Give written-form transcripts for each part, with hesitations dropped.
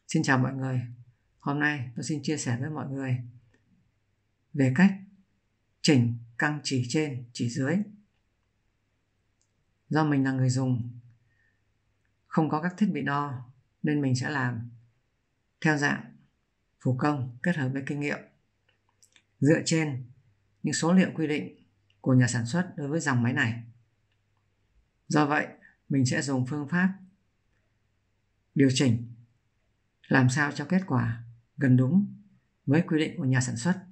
Xin chào mọi người. Hôm nay tôi xin chia sẻ với mọi người về cách chỉnh căng chỉ trên, chỉ dưới. Do mình là người dùng không có các thiết bị đo nên mình sẽ làm theo dạng thủ công kết hợp với kinh nghiệm dựa trên những số liệu quy định của nhà sản xuất đối với dòng máy này. Do vậy, mình sẽ dùng phương pháp điều chỉnh làm sao cho kết quả gần đúng với quy định của nhà sản xuất.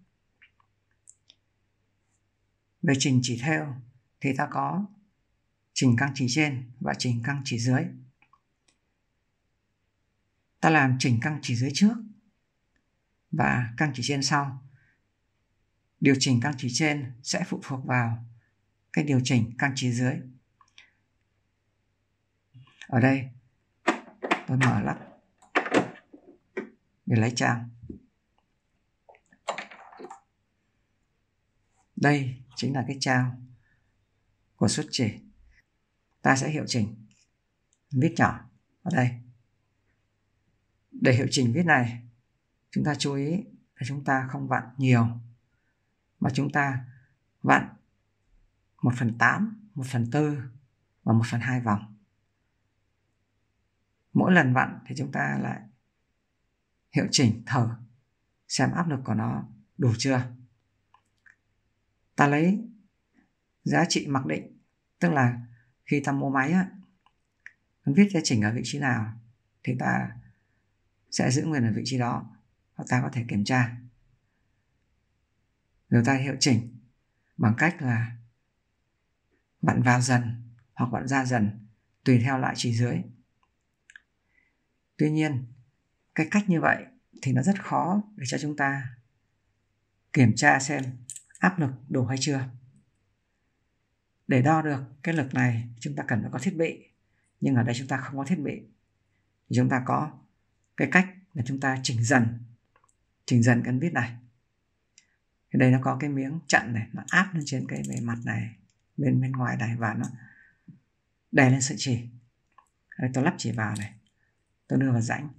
Về chỉnh chỉ theo thì ta có chỉnh căng chỉ trên và chỉnh căng chỉ dưới. Ta làm chỉnh căng chỉ dưới trước và căng chỉ trên sau. Điều chỉnh căng chỉ trên sẽ phụ thuộc vào cái điều chỉnh căng chỉ dưới. Ở đây tôi mở lắp để lấy trào. Đây chính là cái trào của suất chỉ. Ta sẽ hiệu chỉnh vít nhỏ ở đây. Để hiệu chỉnh vít này, chúng ta chú ý là chúng ta không vặn nhiều, mà chúng ta vặn 1/8, 1/4 và 1/2 vòng. Mỗi lần vặn thì chúng ta lại hiệu chỉnh thử xem áp lực của nó đủ chưa. Ta lấy giá trị mặc định, tức là khi ta mua máy vít sẽ chỉnh ở vị trí nào thì ta sẽ giữ nguyên ở vị trí đó, và ta có thể kiểm tra. Rồi ta hiệu chỉnh bằng cách là vặn vào dần hoặc vặn ra dần tùy theo loại chỉ dưới. Tuy nhiên, cái cách như vậy thì nó rất khó để cho chúng ta kiểm tra xem áp lực đủ hay chưa. Để đo được cái lực này chúng ta cần phải có thiết bị, nhưng ở đây chúng ta không có thiết bị. Thì chúng ta có cái cách là chúng ta chỉnh dần cái vít này. Thì đây nó có cái miếng chặn này, nó áp lên trên cái bề mặt này, bên ngoài này, và nó đè lên sợi chỉ. Đây, tôi lắp chỉ vào này, tôi đưa vào rãnh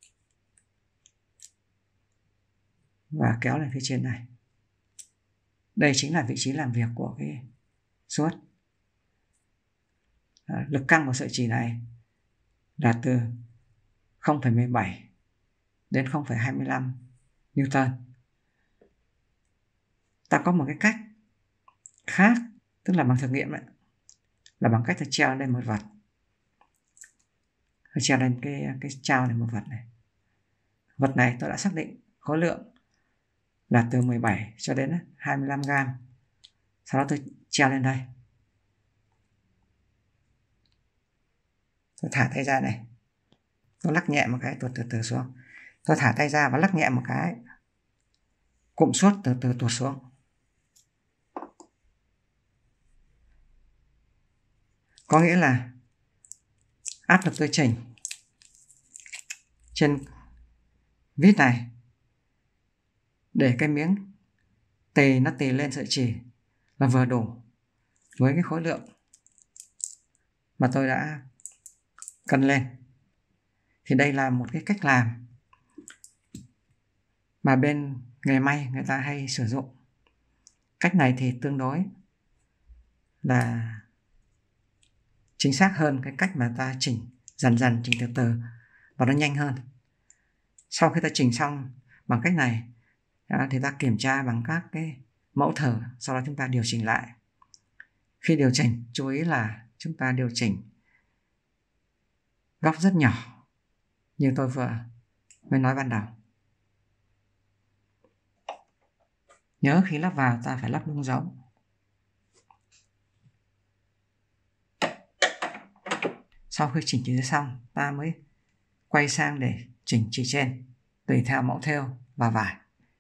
và kéo lên phía trên này. Đây chính là vị trí làm việc của cái suất. Lực căng của sợi chỉ này là từ 0,17 đến 0,25 Newton. Ta có một cái cách khác, tức là bằng thực nghiệm ấy, là bằng cách ta treo lên một vật. Treo lên cái trao này một vật này. Vật này tôi đã xác định khối lượng là từ 17 cho đến 25 gram. Sau đó tôi treo lên đây. Tôi thả tay ra này. Tôi lắc nhẹ một cái, tuột từ từ xuống. Tôi thả tay ra và lắc nhẹ một cái. Cụm suất từ từ tuột xuống. Có nghĩa là áp lực tôi chỉnh trên vít này để cái miếng tì nó tì lên sợi chỉ là vừa đủ với cái khối lượng mà tôi đã cân lên. Thì đây là một cái cách làm mà bên nghề may người ta hay sử dụng. Cách này thì tương đối là chính xác hơn cái cách mà ta chỉnh dần, chỉnh từ từ, và nó nhanh hơn. Sau khi ta chỉnh xong bằng cách này thì ta kiểm tra bằng các cái mẫu thử, sau đó chúng ta điều chỉnh lại. Khi điều chỉnh, chú ý là chúng ta điều chỉnh góc rất nhỏ như tôi vừa mới nói ban đầu. Nhớ khi lắp vào ta phải lắp đúng giống. Sau khi chỉnh chỉ xong, ta mới quay sang để chỉnh chỉ trên tùy theo mẫu thêu và vải.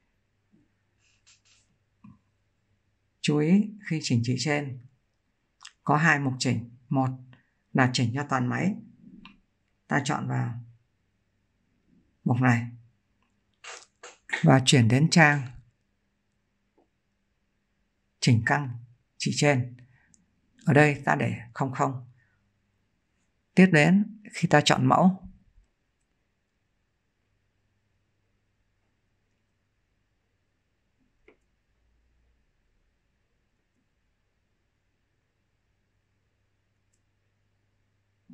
Chú ý khi chỉnh chỉ trên có hai mục chỉnh. Một là chỉnh cho toàn máy. Ta chọn vào mục này và chuyển đến trang chỉnh căng chỉ trên. Ở đây ta để 00. Tiếp đến khi ta chọn mẫu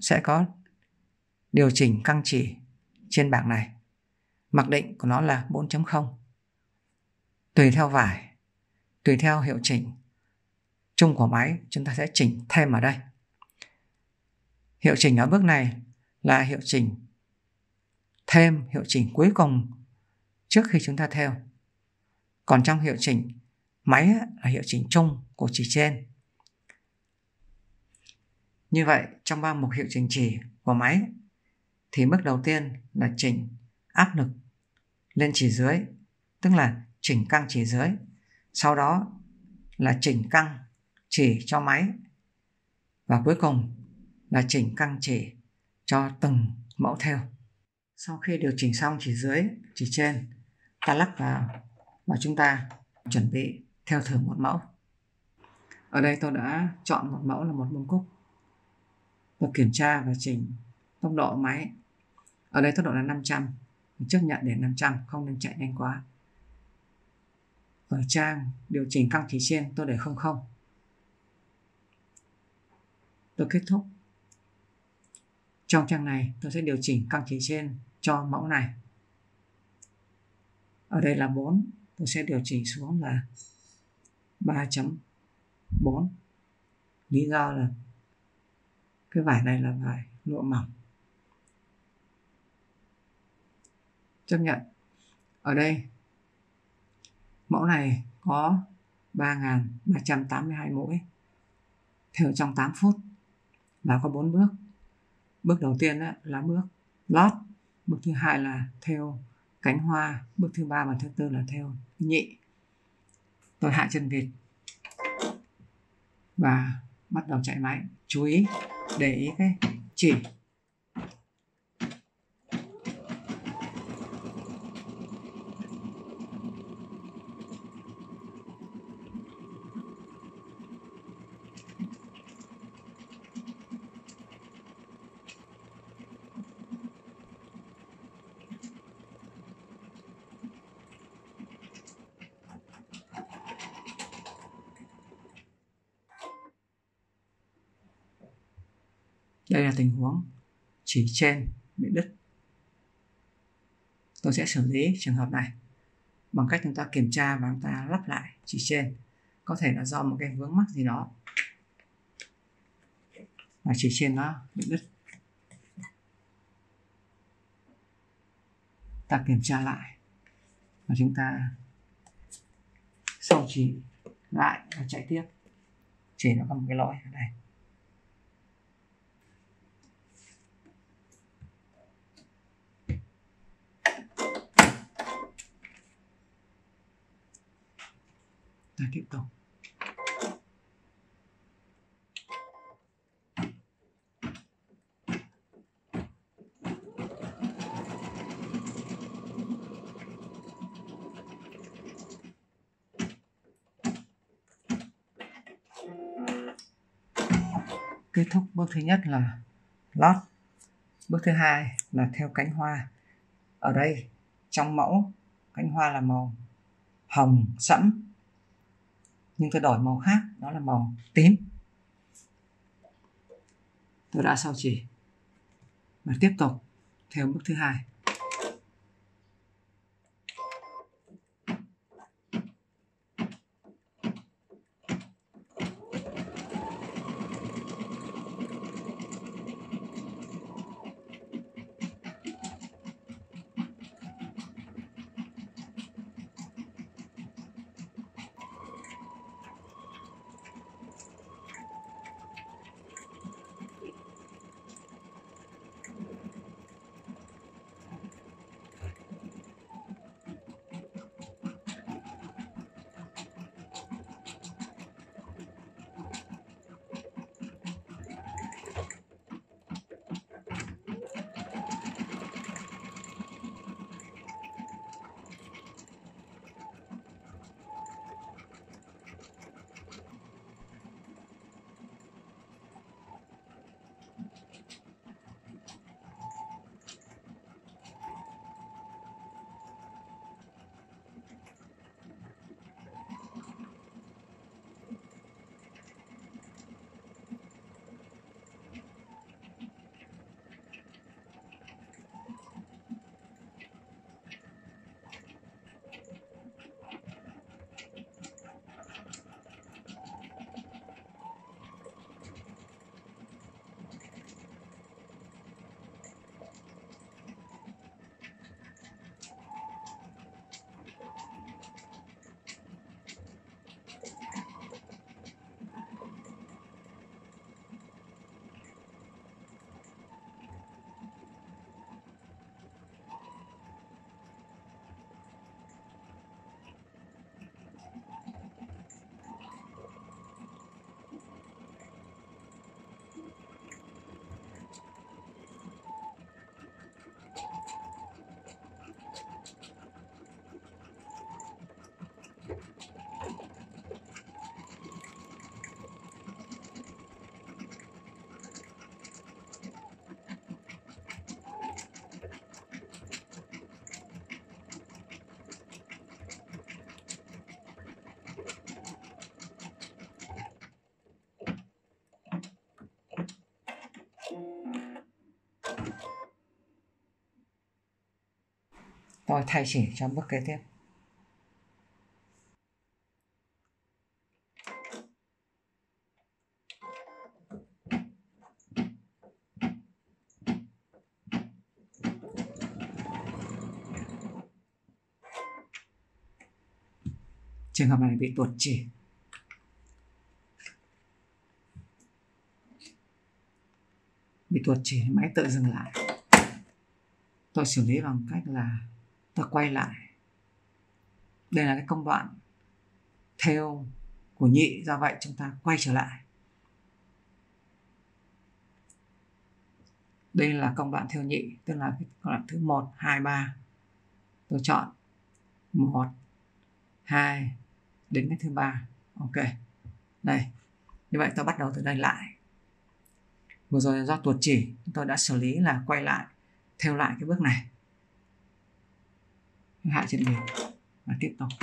sẽ có điều chỉnh căng chỉ trên bảng này. Mặc định của nó là 4.0. Tùy theo vải, tùy theo hiệu chỉnh chung của máy, chúng ta sẽ chỉnh thêm ở đây. Hiệu chỉnh ở bước này là hiệu chỉnh thêm, hiệu chỉnh cuối cùng trước khi chúng ta thêu. Còn trong hiệu chỉnh máy là hiệu chỉnh chung của chỉ trên. Như vậy, trong 3 mục hiệu chỉnh chỉ của máy thì bước đầu tiên là chỉnh áp lực lên chỉ dưới, tức là chỉnh căng chỉ dưới. Sau đó là chỉnh căng chỉ cho máy. Và cuối cùng là chỉnh căng chỉ cho từng mẫu thêu. Sau khi điều chỉnh xong chỉ dưới, chỉ trên, ta lắp vào và chúng ta chuẩn bị thêu thử một mẫu. Ở đây tôi đã chọn một mẫu là một bông cúc. Tôi kiểm tra và chỉnh tốc độ máy. Ở đây tốc độ là 500. Mình chấp nhận để 500, không nên chạy nhanh quá. Ở trang điều chỉnh căng chỉ trên tôi để 00. Tôi kết thúc. Trong trang này tôi sẽ điều chỉnh căng chỉ trên cho mẫu này. Ở đây là 4, tôi sẽ điều chỉnh xuống là 3.4. Lý do là cái vải này là vải lụa mỏng. Chấp nhận. Ở đây mẫu này có 3.382 mũi, thêu trong 8 phút và có 4 bước. Bước đầu tiên là bước lót, bước thứ hai là thêu cánh hoa, bước thứ ba và thứ tư là thêu nhị. Tôi hạ chân vịt và bắt đầu chạy máy. Chú ý để ý cái chỉ. Đây là tình huống chỉ trên bị đứt. Tôi sẽ xử lý trường hợp này bằng cách chúng ta kiểm tra và chúng ta lắp lại chỉ trên. Có thể là do một cái vướng mắc gì đó và chỉ trên nó bị đứt. Ta kiểm tra lại và chúng ta sau chỉ lại và chạy tiếp. Chỉ nó có một cái lỗi ở đây. Ta tiếp tục. Kết thúc bước thứ nhất là lót. Bước thứ hai là thêu cánh hoa. Ở đây trong mẫu cánh hoa là màu hồng sẫm, nhưng tôi đổi màu khác, đó là màu tím. Tôi đã sau chỉ và tiếp tục theo bước thứ hai. Tôi thay chỉ cho bước kế tiếp. Trường hợp này bị tuột chỉ. Bị tuột chỉ, máy tự dừng lại. Tôi xử lý bằng cách là tôi quay lại. Đây là cái công đoạn thêu của nhị, do vậy chúng ta quay trở lại. Đây là công đoạn thêu nhị, tức là cái công đoạn thứ 1, 2, 3. Tôi chọn 1, 2 đến cái thứ 3. Ok. Đây. Như vậy tôi bắt đầu từ đây lại. Vừa rồi do tuột chỉ, tôi đã xử lý là quay lại, thêu lại cái bước này. Hạ trên đỉnh và tiếp tục.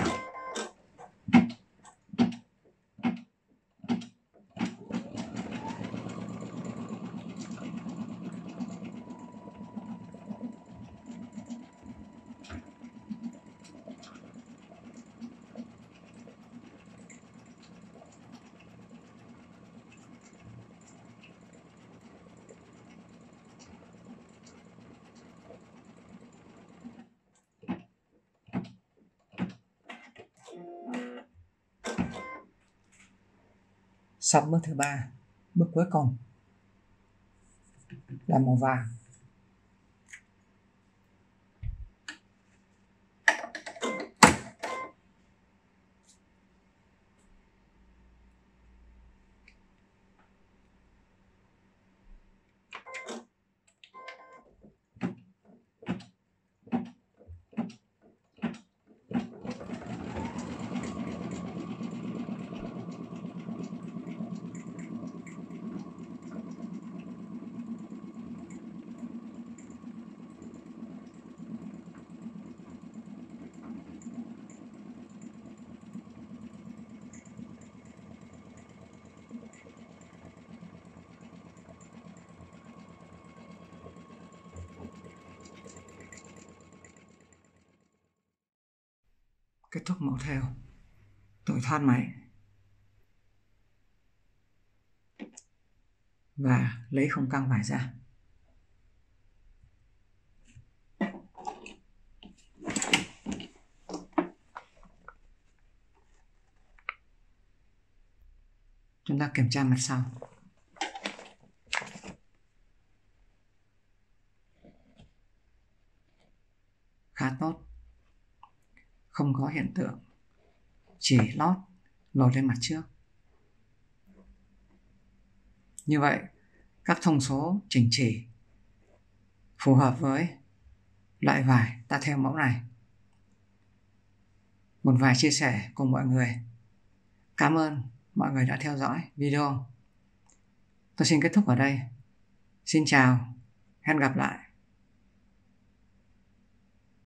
Xong bước thứ 3, bước cuối cùng là màu vàng. Kết thúc mẫu thêu, tôi thoát máy và lấy khung căng vải ra. Chúng ta kiểm tra mặt sau. Khá tốt, không có hiện tượng chỉ lót lột lên mặt trước. Như vậy, các thông số chỉnh chỉ phù hợp với loại vải ta thêu mẫu này. Một vài chia sẻ cùng mọi người. Cảm ơn mọi người đã theo dõi video. Tôi xin kết thúc ở đây. Xin chào, hẹn gặp lại.